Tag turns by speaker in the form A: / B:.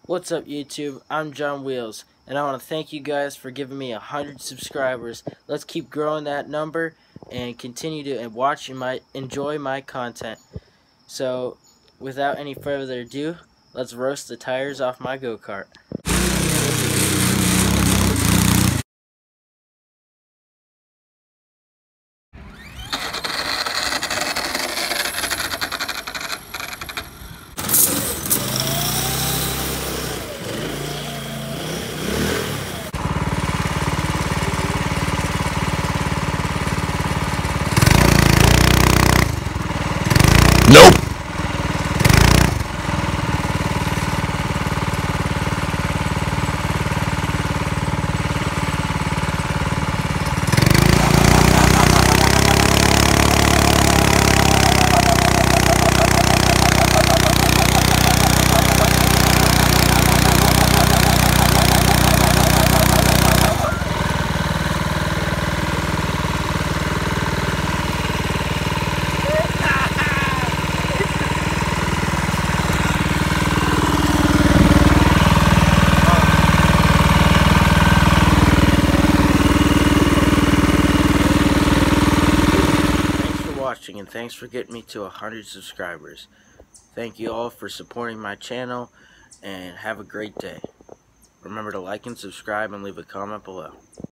A: What's up, YouTube? I'm John Wheels, and I want to thank you guys for giving me 100 subscribers. Let's keep growing that number and continue to watch and enjoy my content. So, without any further ado, let's roast the tires off my go-kart.
B: Nope.
A: Watching, and thanks for getting me to 100 subscribers. Thank you all for supporting my channel, and have a great day. Remember to like and subscribe and leave a comment below.